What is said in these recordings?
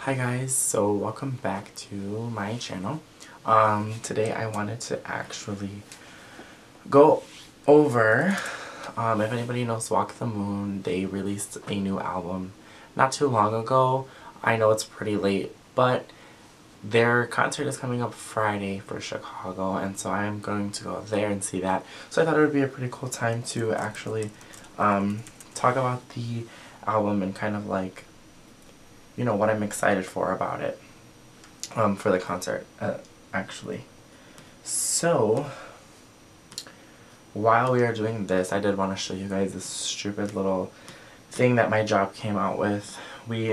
Hi guys, so welcome back to my channel. Today I wanted to actually go over, if anybody knows Walk the Moon, they released a new album not too long ago. I know it's pretty late, but their concert is coming up Friday for Chicago, and so I'm going to go there and see that. So I thought it would be a pretty cool time to actually talk about the album and kind of like, you know, what I'm excited for about it, for the concert, actually. So, while we are doing this, I did want to show you guys this stupid little thing that my job came out with. We,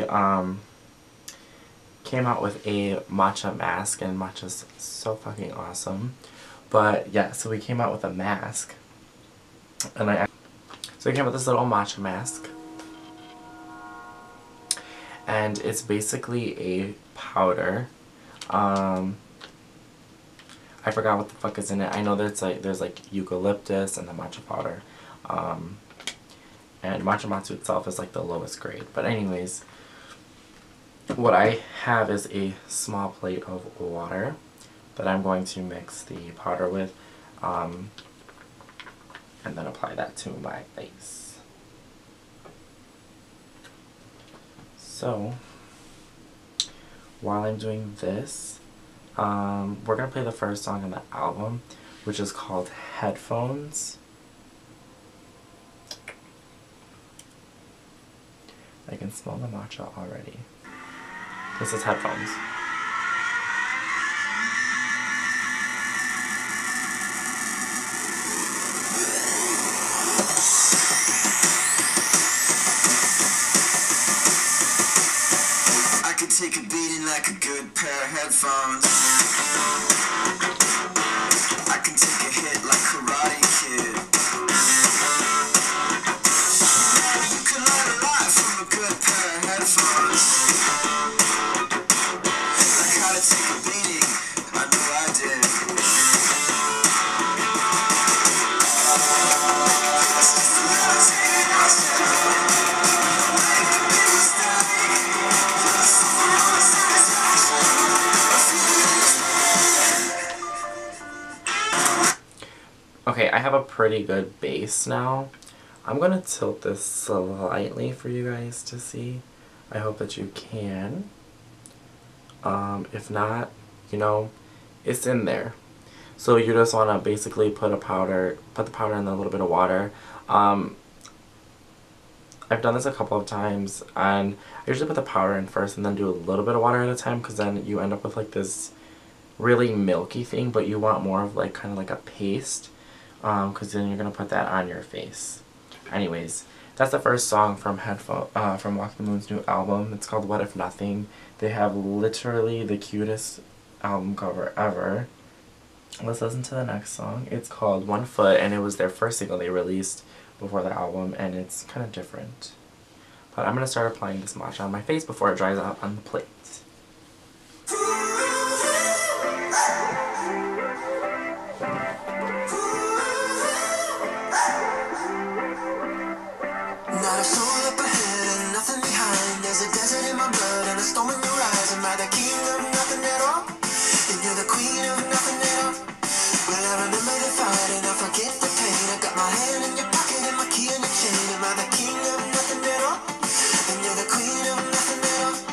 came out with a matcha mask, and matcha's so fucking awesome. But, yeah, so we came out with a mask, and so we came out with this little matcha mask. And it's basically a powder. I forgot what the fuck is in it. I know there's like eucalyptus and the matcha powder. And matcha matsu itself is like the lowest grade. But anyways, what I have is a small plate of water that I'm going to mix the powder with, and then apply that to my face. So, while I'm doing this, we're going to play the first song on the album, which is called Headphones. I can smell the matcha already. This is Headphones. Take a beating like a good pair of headphones. I can take a hit like Karate Kid. You can learn a lot from a good pair of headphones. Like how to take a beating, I know I did. Okay, I have a pretty good bass now. I'm gonna tilt this slightly for you guys to see. I hope that you can. If not, you know, it's in there. So you just wanna basically put the powder in a little bit of water. I've done this a couple of times, and I usually put the powder in first and then do a little bit of water at a time, because then you end up with like this really milky thing, but you want more of like kind of like a paste. Because then you're going to put that on your face. Anyways, that's the first song from Walk the Moon's new album. It's called What If Nothing. They have literally the cutest album cover ever. Let's listen to the next song. It's called One Foot, and it was their first single they released before the album, and it's kind of different. But I'm going to start applying this matcha on my face before it dries out on the plate. Not a soul up ahead and nothing behind. There's a desert in my blood and a storm in your eyes. Am I the king of nothing at all? And you're the queen of nothing at all. Well, I remember the fight and I forget the pain. I got my hand in your pocket and my key in your chain. Am I the king of nothing at all? And you're the queen of nothing at all.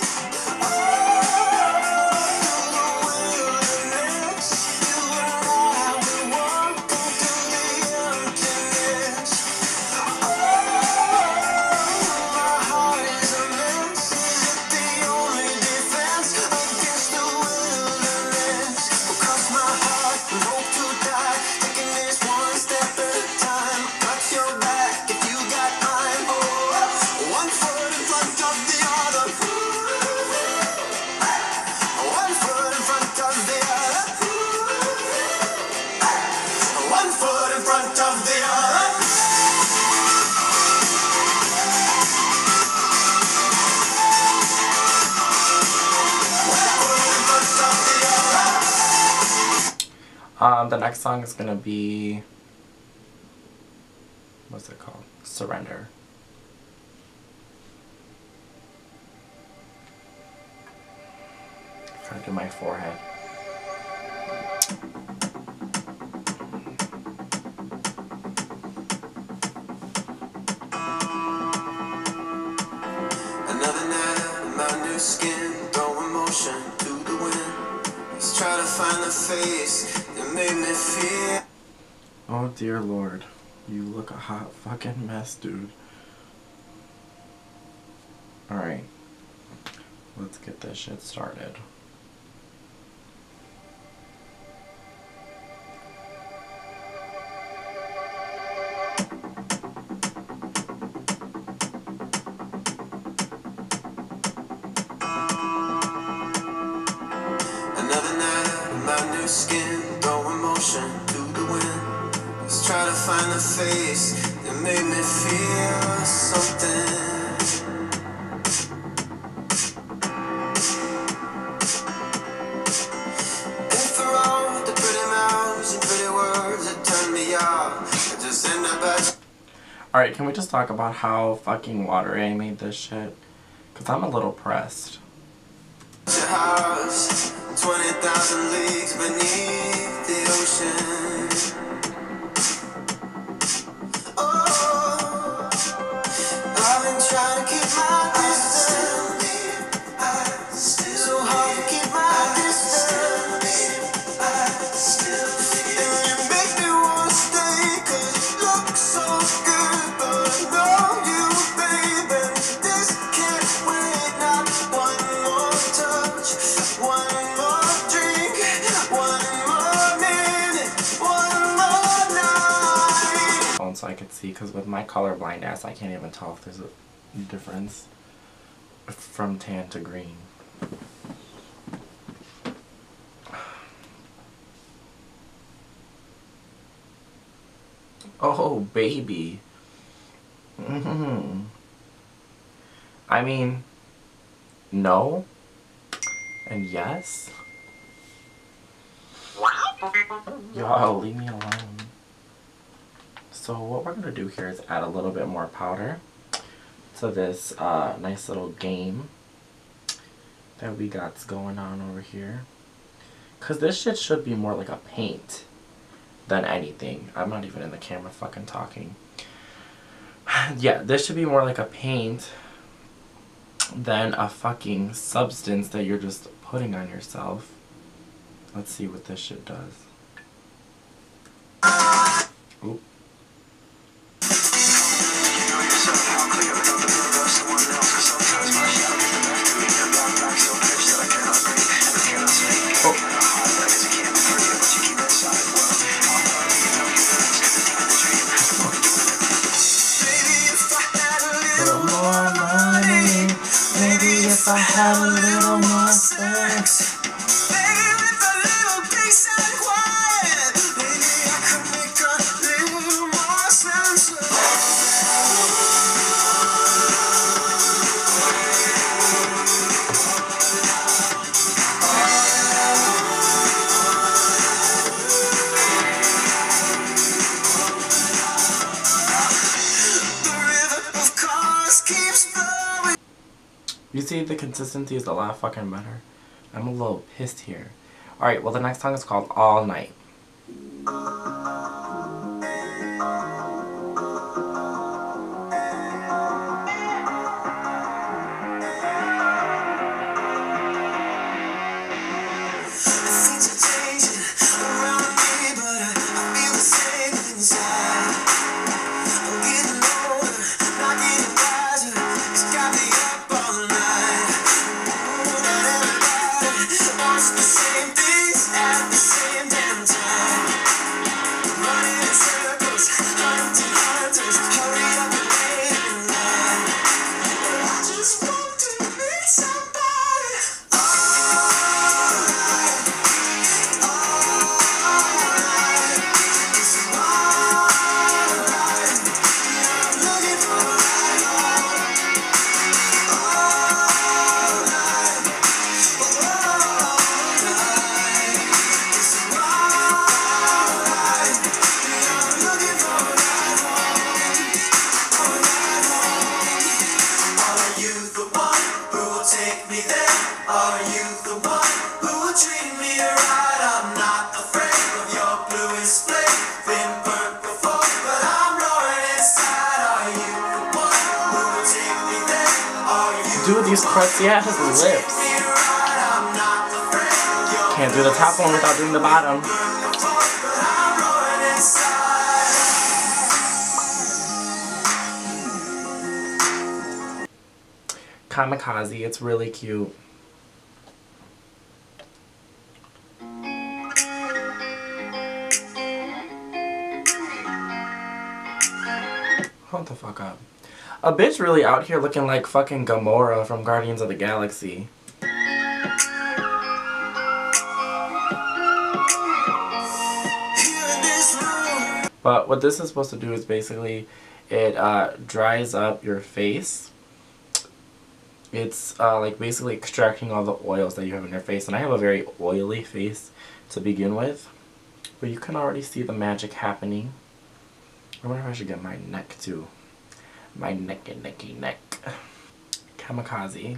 The next song is gonna be, what's it called? Surrender. trying to do my forehead. Another night in my new skin, throw emotion to the wind. Let's try to find the face that made me feel. Oh dear Lord, you look a hot fucking mess, dude. Alright, let's get this shit started. Another night in my new skin, throw emotion to the wind. Let's try to find the face that made me feel something. And for all the pretty mouths and pretty words that turn me off, I just end up at Alright, can we just talk about how fucking watery I made this shit? Because I'm a little pressed. your house, 20,000 leagues beneath the ocean. Oh, I've been trying to keep my distance. So hard to keep my distance. And you make me wanna stay, 'cause you look so good. But I know you, baby, this can't wait. Not one more touch, one more drink, one more minute, one more night. So I could see, because with my colorblind ass, I can't even tell if there's a difference from tan to green. Oh, baby. I mean, no and yes. Y'all, leave me alone. So what we're gonna do here is add a little bit more powder to this nice little game that we got going on over here. Cause this shit should be more like a paint than anything. I'm not even in the camera fucking talking. Yeah, this should be more like a paint than a fucking substance that you're just putting on yourself. Let's see what this shit does. Oop. If I had a little more sex, Maybe with a little peace and quiet, maybe I could make a little more sense. The river of cars keeps flowing. you see the consistency is a lot fucking better. I'm a little pissed here. Alright, well the next song is called All Night. Things are changing around me, but I feel the same inside. I'm getting older, not getting wiser. It's got me up all night. And everybody wants the same things at the same damn time. Running in circles, hunting hunters, hurry up and wait in line. I just want to meet somebody. Are you the one who will take me there? Are you the one who do these crusty ass lips. Can't do the top one without doing the bottom. Kamikaze, it's really cute. Hold the fuck up. A bitch really out here looking like fucking Gamora from Guardians of the Galaxy. But what this is supposed to do is basically it dries up your face. It's like basically extracting all the oils that you have in your face. And I have a very oily face to begin with. But you can already see the magic happening. I wonder if I should get my neck too. My necky neck. Kamikaze. You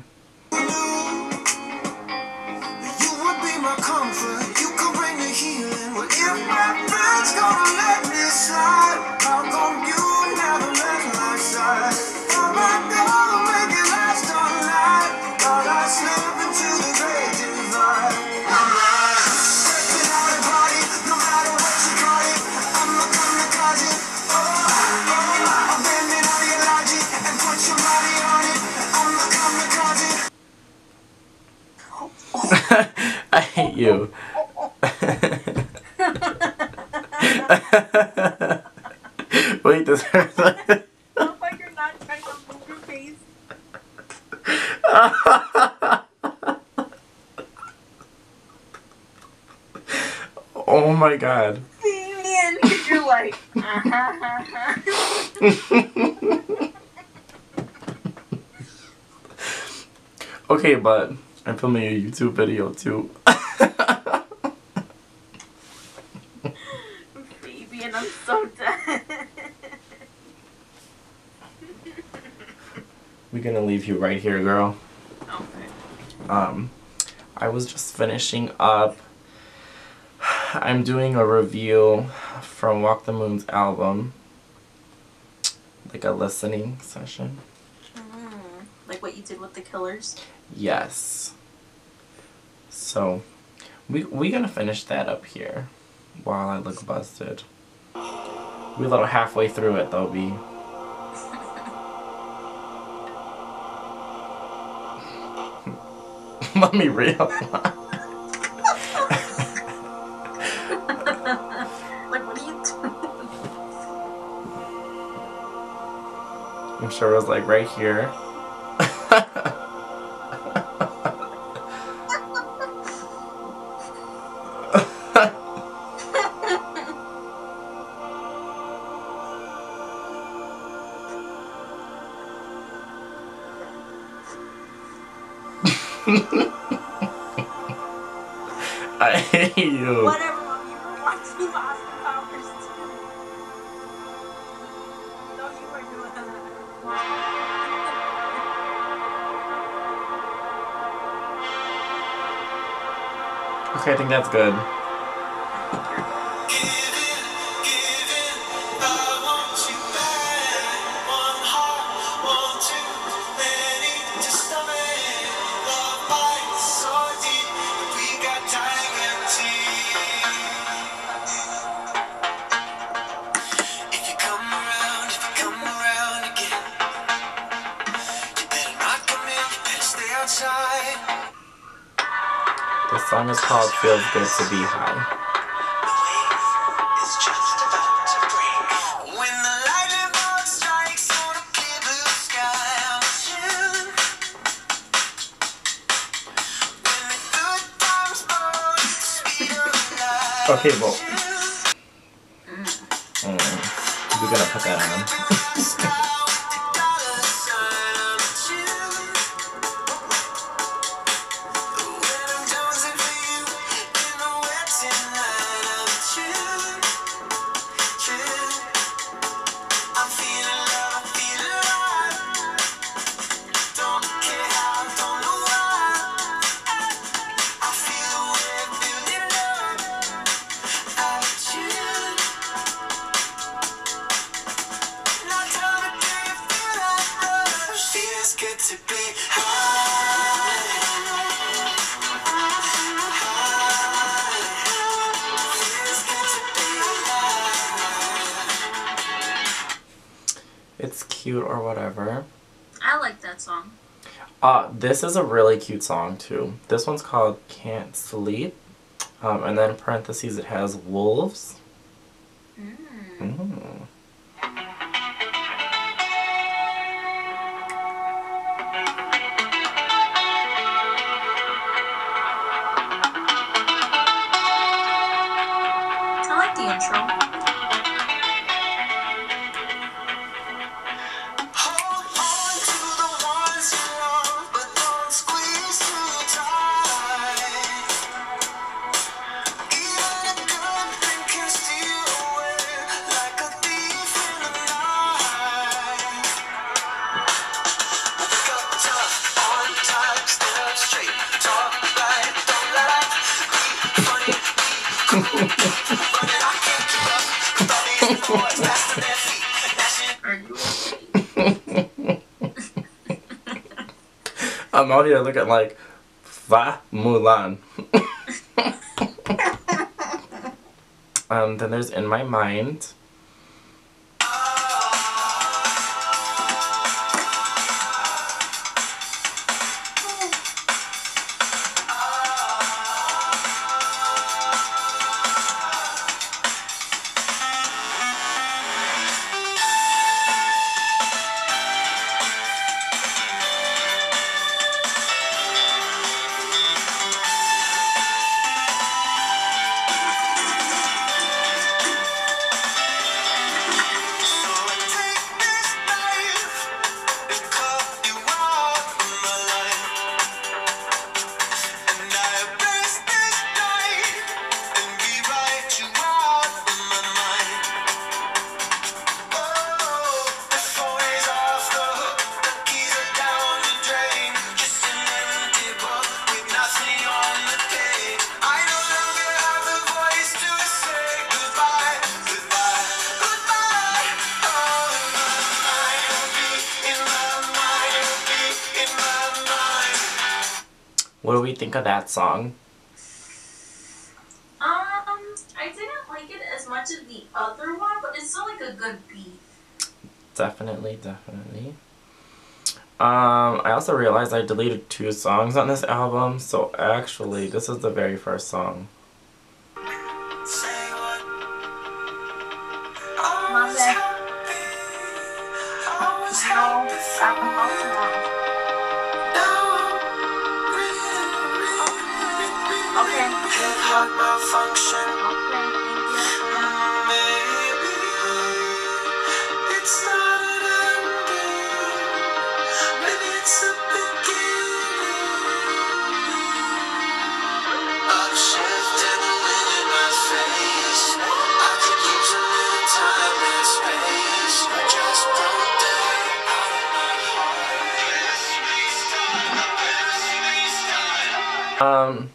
would be my comfort. You could bring the healing. Well, if my friends gonna let me slide, how come you never left my side? Oh my God, make it last all night. Thought I'd slip into the great divide. I'm not stepping out and party, no matter what you call it. I'm a kamikaze. Oh, I'm bending all your logic and put your body on it. I'm a kamikaze. I hate you. Wait, this hurts. Oh my, you're not trying to move your face. Oh my god. Man, you're like, Okay, but I'm filming a YouTube video too. baby, and I'm so dead. We're gonna leave you right here, girl. Okay. I was just finishing up. I'm doing a review from Walk the Moon's album. Like a listening session. Like what you did with the Killers? Yes. So, we gonna finish that up here while I look busted. We're a little halfway through it though, B. Let me realize. Like, what are you doing? I'm sure it was like right here. I hate you. Whatever, Mom, you were watching Austin Powers too. No, you were doing that. Okay, I think that's good. The song is called Feels Good to Be High. Okay, well. We're gonna put that on. It's cute or whatever. I like that song. This is a really cute song too. This one's called Can't Sleep. And then in parentheses it has wolves. Mm. I like the intro. Hold on to the ones you love, but don't squeeze too tight. Even a good thing can steal away like a thief in the night. Pick up tough, on time, stand up straight, talk right, don't let up. Be funny, be cool, but I can't keep up. All these boys faster than feet. Are you okay? I'm out here looking like Va Mulan. Then there's In My Mind. What do we think of that song? I didn't like it as much as the other one, but it's still like a good beat. Definitely, definitely. I also realized I deleted 2 songs on this album, so actually this is the very first song. My bad. No, okay. Malfunction. Okay, Maybe it's not an ending. Maybe it's a beginning. A shift in the wind in my face. I could use a little time and space. Just broke down out of my heart.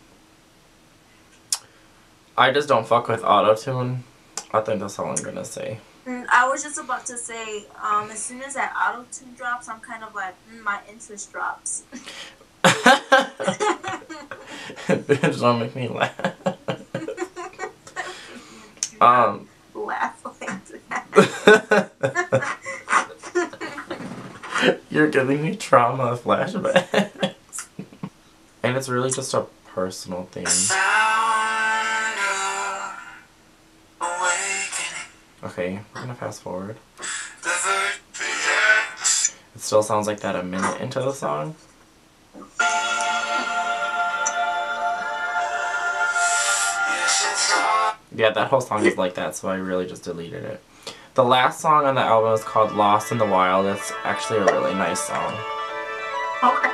I just don't fuck with auto-tune. I think that's all I'm gonna say. I was just about to say, as soon as that auto-tune drops, I'm kind of like, my interest drops. Bitch, don't make me laugh. Laugh like that. You're giving me trauma flashbacks. And it's really just a personal thing. Okay, we're gonna fast forward. It still sounds like that a minute into the song. Yeah, that whole song is like that, so I really just deleted it. The last song on the album is called Lost in the Wild. It's actually a really nice song. Okay.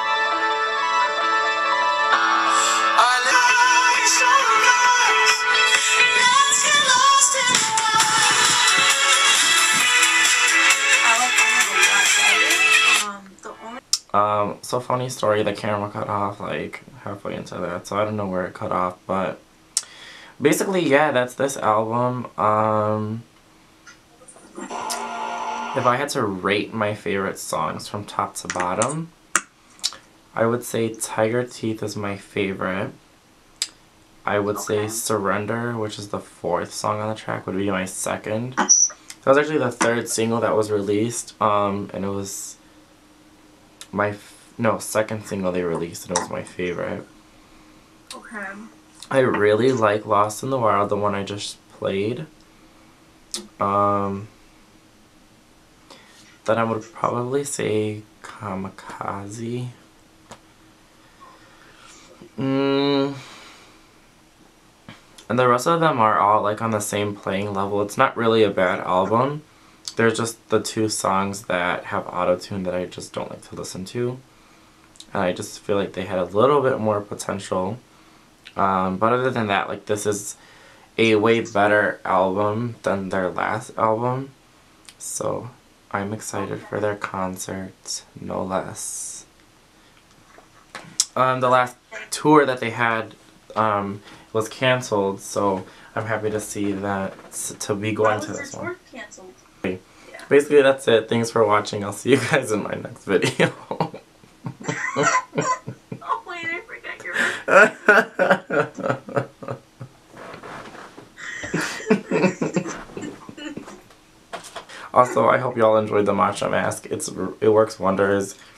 So funny story, the camera cut off like halfway into that, so I don't know where it cut off, but basically, yeah, that's this album. If I had to rate my favorite songs from top to bottom, I would say Tiger Teeth is my favorite. I would say Surrender, which is the 4th song on the track, would be my second. That was actually the 3rd single that was released, and it was my, second single they released, and it was my favorite. Okay. I really like Lost in the Wild, the one I just played. Then I would probably say Kamikaze. And the rest of them are all like on the same playing level. It's not really a bad album. There's just the 2 songs that have auto-tune that I just don't like to listen to. And I just feel like they had a little bit more potential. But other than that, like, this is a way better album than their last album. So I'm excited for their concert, no less. The last tour that they had was canceled, so I'm happy to see that, to be going to this one. Canceled? Yeah. Basically, that's it. Thanks for watching. I'll see you guys in my next video. Oh wait, I forgot your Also, I hope y'all enjoyed the Matcha Mask. It works wonders.